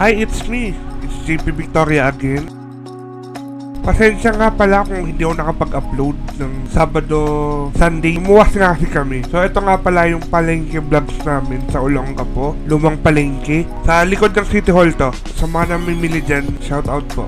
Hi, it's me. It's JP Victoria again. Pasensya nga pala kung hindi ako nakapag-upload ng Sabado, Sunday. Umuwas nga kasi kami. So ito nga pala yung palengke vlogs namin sa Olongapo, lumang palengke. Sa likod ng City Hall to. Sa mga namimili dyan, shout out po.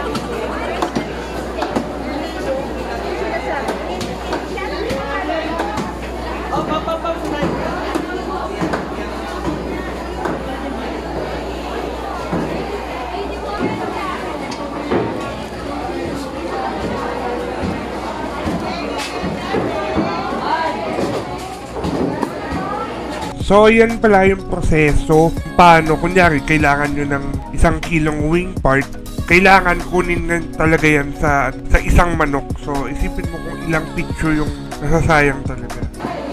So, yan pala yung proseso. Paano, kunyari, kailangan nyo ng 1 kilong wing part. Kailangan kunin na talaga yan sa isang manok. So, isipin mo kung ilang picture yung nasasayang talaga.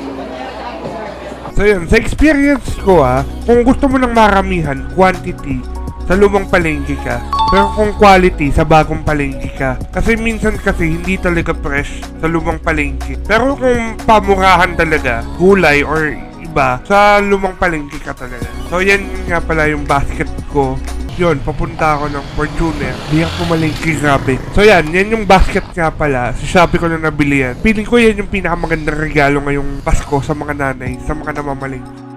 So, yun. Sa experience ko, kung gusto mo ng maramihan, quantity, sa lumang palengke ka. Pero kung quality, sa bagong palengke ka. Kasi minsan kasi hindi talaga fresh sa lumang palengke. Pero kung pamurahan talaga, gulay or iba, sa lumang palengke ka talaga. So yan nga pala yung basket ko. Yun, papunta ako ng Fortuner. Di ako pumalengke, grabe. So yan yung basket nga pala. Sa Shopee ko na nabili yan. Feeling ko yan yung pinakamagandang regalo ngayong Pasko sa mga nanay, sa mga namamalengke.